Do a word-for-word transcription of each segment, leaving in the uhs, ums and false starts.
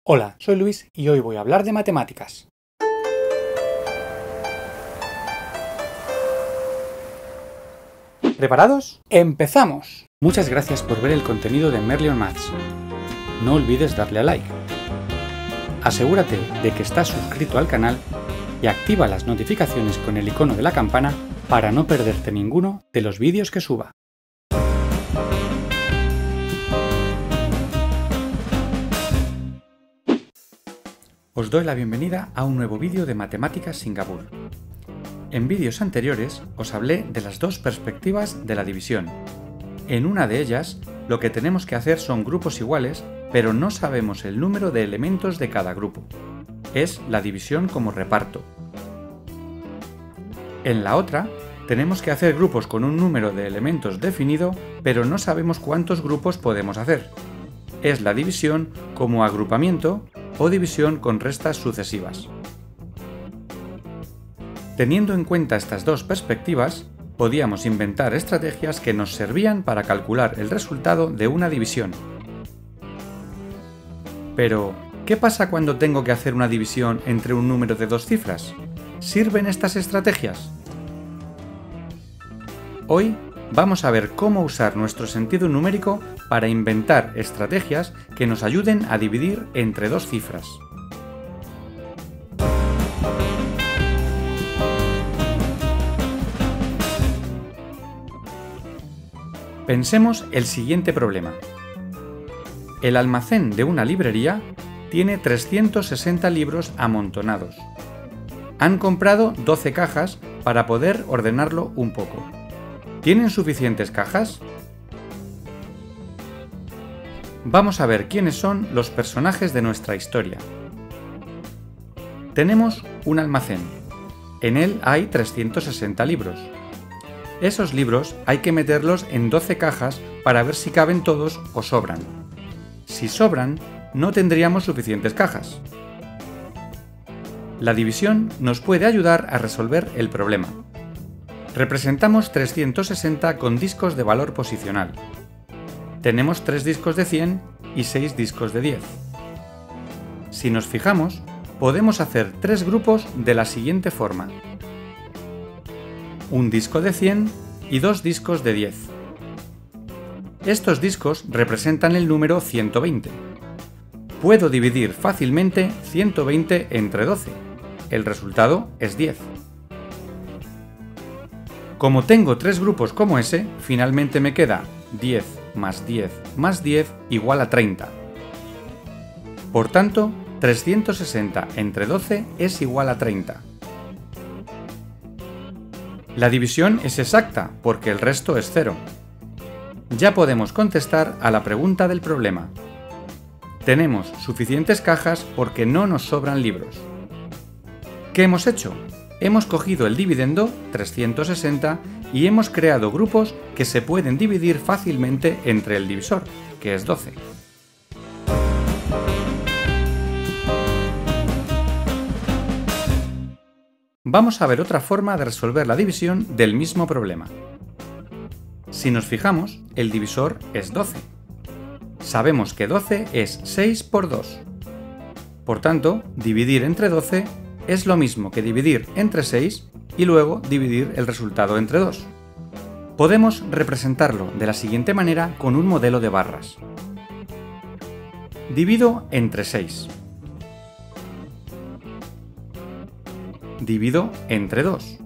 Hola, soy Luis y hoy voy a hablar de matemáticas. ¿Preparados? ¡Empezamos! Muchas gracias por ver el contenido de Merlion Maths. No olvides darle a like. Asegúrate de que estás suscrito al canal y activa las notificaciones con el icono de la campana para no perderte ninguno de los vídeos que suba. Os doy la bienvenida a un nuevo vídeo de Matemáticas Singapur. En vídeos anteriores os hablé de las dos perspectivas de la división. En una de ellas, lo que tenemos que hacer son grupos iguales, pero no sabemos el número de elementos de cada grupo. Es la división como reparto. En la otra, tenemos que hacer grupos con un número de elementos definido, pero no sabemos cuántos grupos podemos hacer. Es la división como agrupamiento o división con restas sucesivas. Teniendo en cuenta estas dos perspectivas, podíamos inventar estrategias que nos servían para calcular el resultado de una división. Pero, ¿qué pasa cuando tengo que hacer una división entre un número de dos cifras? ¿Sirven estas estrategias? Hoy vamos a ver cómo usar nuestro sentido numérico para inventar estrategias que nos ayuden a dividir entre dos cifras. Pensemos el siguiente problema. El almacén de una librería tiene trescientos sesenta libros amontonados. Han comprado doce cajas para poder ordenarlo un poco. ¿Tienen suficientes cajas? Vamos a ver quiénes son los personajes de nuestra historia. Tenemos un almacén. En él hay trescientos sesenta libros. Esos libros hay que meterlos en doce cajas para ver si caben todos o sobran. Si sobran, no tendríamos suficientes cajas. La división nos puede ayudar a resolver el problema. Representamos trescientos sesenta con discos de valor posicional. Tenemos tres discos de cien y seis discos de diez. Si nos fijamos, podemos hacer tres grupos de la siguiente forma. Un disco de cien y dos discos de diez. Estos discos representan el número ciento veinte. Puedo dividir fácilmente ciento veinte entre doce. El resultado es diez. Como tengo tres grupos como ese, finalmente me queda diez más diez más diez igual a treinta. Por tanto, trescientos sesenta entre doce es igual a treinta. La división es exacta porque el resto es cero. Ya podemos contestar a la pregunta del problema. Tenemos suficientes cajas porque no nos sobran libros. ¿Qué hemos hecho? Hemos cogido el dividendo, trescientos sesenta, y hemos creado grupos que se pueden dividir fácilmente entre el divisor, que es doce. Vamos a ver otra forma de resolver la división del mismo problema. Si nos fijamos, el divisor es doce. Sabemos que doce es seis por dos. Por tanto, dividir entre doce es lo mismo que dividir entre seis y luego dividir el resultado entre dos. Podemos representarlo de la siguiente manera con un modelo de barras. Divido entre seis. Divido entre dos.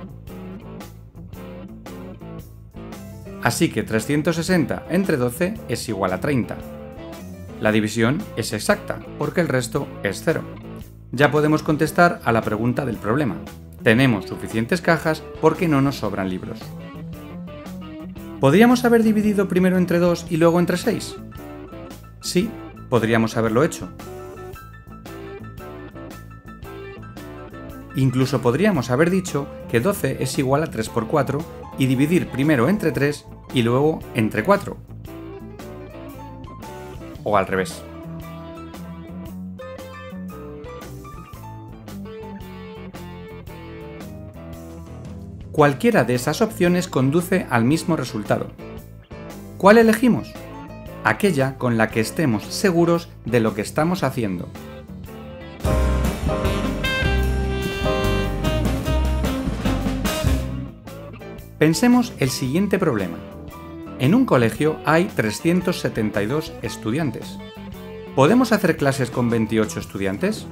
Así que trescientos sesenta entre doce es igual a treinta. La división es exacta porque el resto es cero. Ya podemos contestar a la pregunta del problema. Tenemos suficientes cajas porque no nos sobran libros. ¿Podríamos haber dividido primero entre dos y luego entre seis? Sí, podríamos haberlo hecho. Incluso podríamos haber dicho que doce es igual a tres por cuatro y dividir primero entre tres y luego entre cuatro. O al revés. Cualquiera de esas opciones conduce al mismo resultado. ¿Cuál elegimos? aquella con la que estemos seguros de lo que estamos haciendo. Pensemos el siguiente problema. En un colegio hay trescientos setenta y dos estudiantes. ¿Podemos hacer clases con veintiocho estudiantes?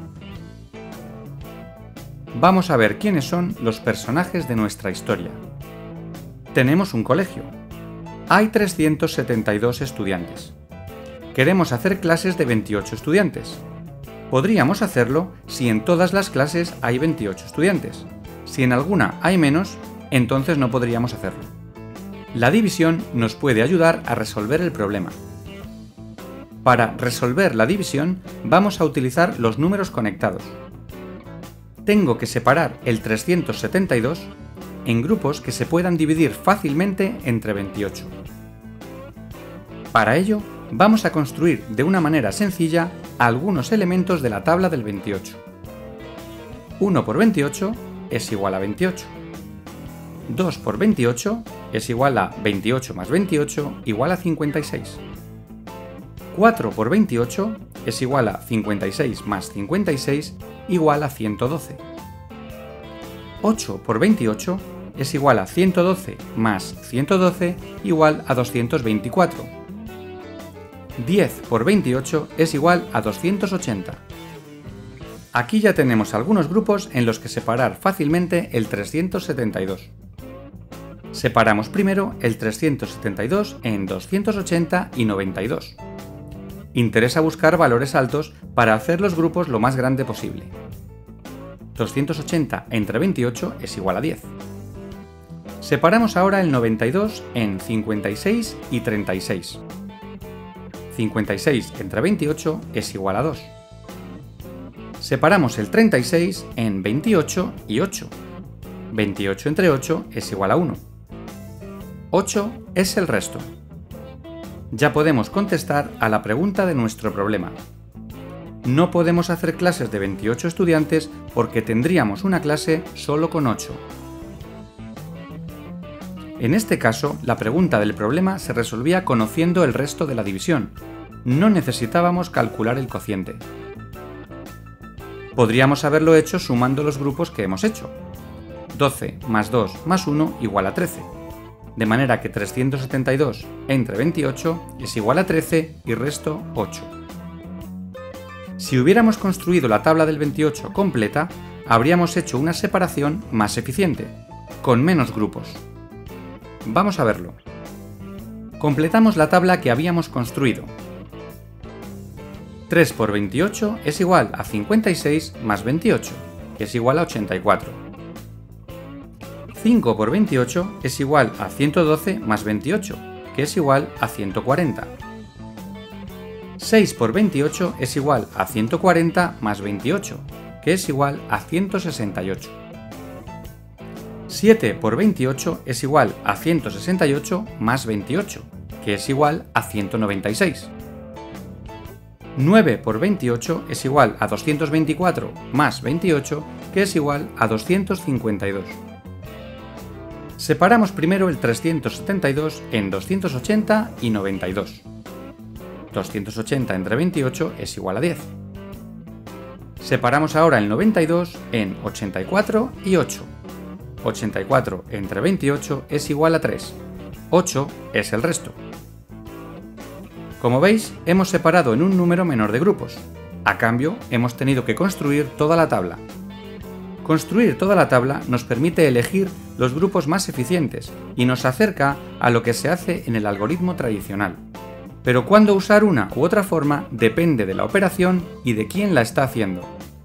Vamos a ver quiénes son los personajes de nuestra historia. Tenemos un colegio. Hay trescientos setenta y dos estudiantes. Queremos hacer clases de veintiocho estudiantes. Podríamos hacerlo si en todas las clases hay veintiocho estudiantes. Si en alguna hay menos, entonces no podríamos hacerlo. La división nos puede ayudar a resolver el problema. Para resolver la división, vamos a utilizar los números conectados. Tengo que separar el trescientos setenta y dos en grupos que se puedan dividir fácilmente entre veintiocho. Para ello, vamos a construir de una manera sencilla algunos elementos de la tabla del veintiocho. uno por veintiocho es igual a veintiocho. dos por veintiocho es igual a veintiocho más veintiocho igual a cincuenta y seis. cuatro por veintiocho es igual a cincuenta y seis más cincuenta y seis igual a ciento doce. ocho por veintiocho es igual a ciento doce más ciento doce igual a doscientos veinticuatro. diez por veintiocho es igual a doscientos ochenta. Aquí ya tenemos algunos grupos en los que separar fácilmente el trescientos setenta y dos. Separamos primero el trescientos setenta y dos en doscientos ochenta y noventa y dos. Interesa buscar valores altos para hacer los grupos lo más grande posible. doscientos ochenta entre veintiocho es igual a diez. Separamos ahora el noventa y dos en cincuenta y seis y treinta y seis. cincuenta y seis entre veintiocho es igual a dos. Separamos el treinta y seis en veintiocho y ocho. veintiocho entre ocho es igual a uno. ocho es el resto. Ya podemos contestar a la pregunta de nuestro problema. No podemos hacer clases de veintiocho estudiantes porque tendríamos una clase solo con ocho. En este caso, la pregunta del problema se resolvía conociendo el resto de la división. No necesitábamos calcular el cociente. Podríamos haberlo hecho sumando los grupos que hemos hecho. doce más dos más uno igual a trece. De manera que trescientos setenta y dos entre veintiocho es igual a trece y resto ocho. Si hubiéramos construido la tabla del veintiocho completa, habríamos hecho una separación más eficiente, con menos grupos. Vamos a verlo. Completamos la tabla que habíamos construido. tres por veintiocho es igual a cincuenta y seis más veintiocho, que es igual a ochenta y cuatro. cinco por veintiocho es igual a ciento doce más veintiocho, que es igual a ciento cuarenta. seis por veintiocho es igual a ciento cuarenta más veintiocho, que es igual a ciento sesenta y ocho. siete por veintiocho es igual a ciento sesenta y ocho más veintiocho, que es igual a ciento noventa y seis. nueve por veintiocho es igual a doscientos veinticuatro más veintiocho, que es igual a doscientos cincuenta y dos. Separamos primero el trescientos setenta y dos en doscientos ochenta y noventa y dos. doscientos ochenta entre veintiocho es igual a diez. Separamos ahora el noventa y dos en ochenta y cuatro y ocho. ochenta y cuatro entre veintiocho es igual a tres. ocho es el resto. Como veis, hemos separado en un número menor de grupos. A cambio, hemos tenido que construir toda la tabla. Construir toda la tabla nos permite elegir los grupos más eficientes y nos acerca a lo que se hace en el algoritmo tradicional. Pero cuándo usar una u otra forma depende de la operación y de quién la está haciendo.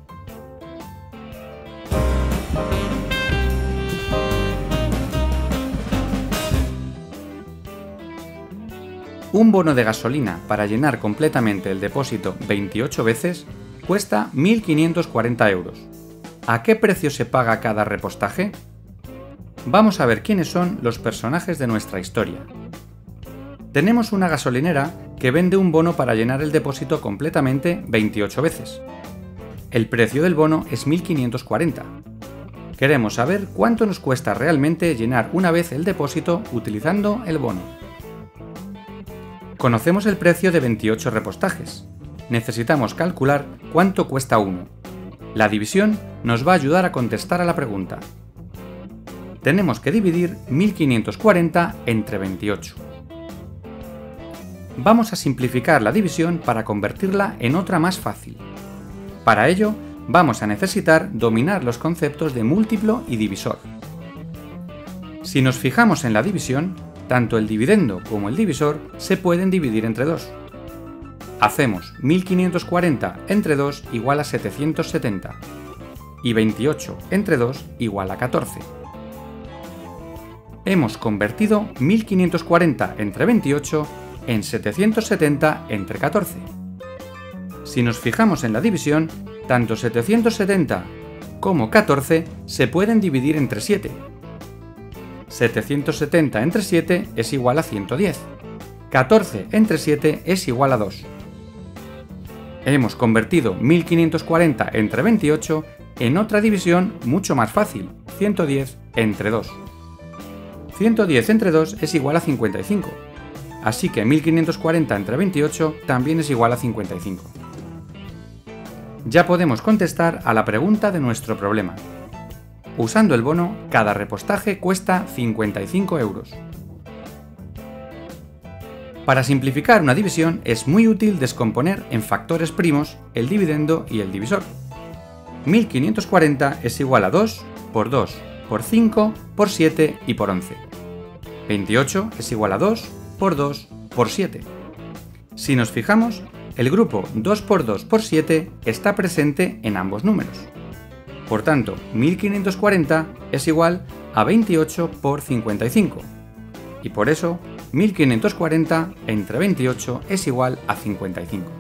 Un bono de gasolina para llenar completamente el depósito veintiocho veces cuesta mil quinientos cuarenta euros. ¿A qué precio se paga cada repostaje? Vamos a ver quiénes son los personajes de nuestra historia. Tenemos una gasolinera que vende un bono para llenar el depósito completamente veintiocho veces. El precio del bono es mil quinientos cuarenta. Queremos saber cuánto nos cuesta realmente llenar una vez el depósito utilizando el bono. Conocemos el precio de veintiocho repostajes. Necesitamos calcular cuánto cuesta uno. La división nos va a ayudar a contestar a la pregunta. Tenemos que dividir mil quinientos cuarenta entre veintiocho. Vamos a simplificar la división para convertirla en otra más fácil. Para ello, vamos a necesitar dominar los conceptos de múltiplo y divisor. Si nos fijamos en la división, tanto el dividendo como el divisor se pueden dividir entre dos. Hacemos mil quinientos cuarenta entre dos igual a setecientos setenta y veintiocho entre dos igual a catorce. Hemos convertido mil quinientos cuarenta entre veintiocho en setecientos setenta entre catorce. Si nos fijamos en la división, tanto setecientos setenta como catorce se pueden dividir entre siete. setecientos setenta entre siete es igual a ciento diez. catorce entre siete es igual a dos. Hemos convertido mil quinientos cuarenta entre veintiocho en otra división mucho más fácil, ciento diez entre dos. ciento diez entre dos es igual a cincuenta y cinco, así que mil quinientos cuarenta entre veintiocho también es igual a cincuenta y cinco. Ya podemos contestar a la pregunta de nuestro problema. Usando el bono, cada repostaje cuesta cincuenta y cinco euros. Para simplificar una división es muy útil descomponer en factores primos el dividendo y el divisor. mil quinientos cuarenta es igual a dos por dos, por cinco, por siete y por once. veintiocho es igual a dos por dos, por siete. Si nos fijamos, el grupo dos por dos por siete está presente en ambos números. Por tanto, mil quinientos cuarenta es igual a veintiocho por cincuenta y cinco. Y por eso, mil quinientos cuarenta entre veintiocho es igual a cincuenta y cinco.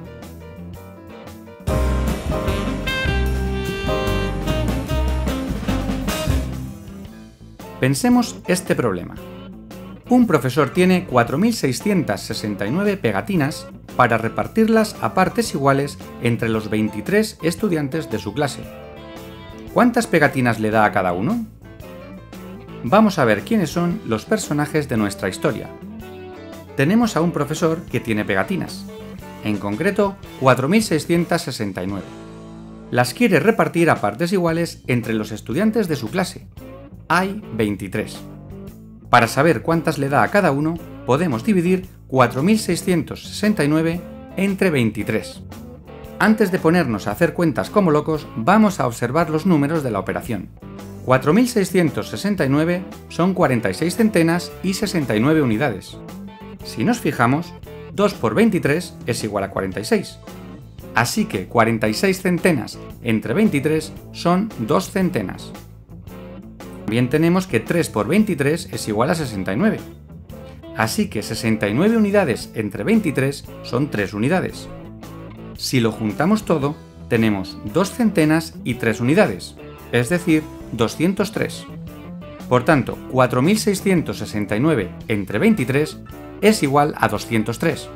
Pensemos este problema. Un profesor tiene cuatro mil seiscientas sesenta y nueve pegatinas para repartirlas a partes iguales entre los veintitrés estudiantes de su clase. ¿Cuántas pegatinas le da a cada uno? Vamos a ver quiénes son los personajes de nuestra historia. Tenemos a un profesor que tiene pegatinas, en concreto cuatro mil seiscientas sesenta y nueve. Las quiere repartir a partes iguales entre los estudiantes de su clase. Hay veintitrés. Para saber cuántas le da a cada uno, podemos dividir cuatro mil seiscientos sesenta y nueve entre veintitrés. Antes de ponernos a hacer cuentas como locos, vamos a observar los números de la operación. cuatro mil seiscientos sesenta y nueve son cuarenta y seis centenas y sesenta y nueve unidades. Si nos fijamos, dos por veintitrés es igual a cuarenta y seis. Así que cuarenta y seis centenas entre veintitrés son dos centenas. También tenemos que tres por veintitrés es igual a sesenta y nueve. Así que sesenta y nueve unidades entre veintitrés son tres unidades. Si lo juntamos todo, tenemos dos centenas y tres unidades, es decir, doscientos tres. Por tanto, cuatro mil seiscientos sesenta y nueve entre veintitrés es igual a doscientos tres.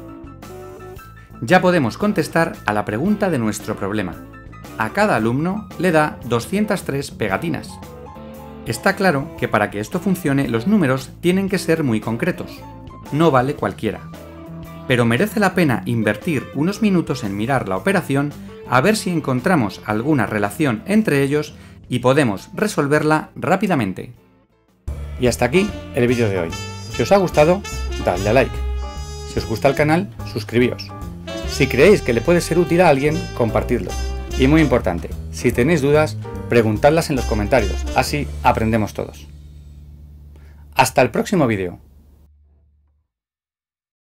Ya podemos contestar a la pregunta de nuestro problema. A cada alumno le da doscientas tres pegatinas. Está claro que para que esto funcione los números tienen que ser muy concretos. No vale cualquiera. Pero merece la pena invertir unos minutos en mirar la operación a ver si encontramos alguna relación entre ellos y podemos resolverla rápidamente. Y hasta aquí el vídeo de hoy. Si os ha gustado, dadle a like. Si os gusta el canal, suscribíos. Si creéis que le puede ser útil a alguien, compartidlo. Y muy importante, si tenéis dudas, preguntadlas en los comentarios, así aprendemos todos. Hasta el próximo vídeo.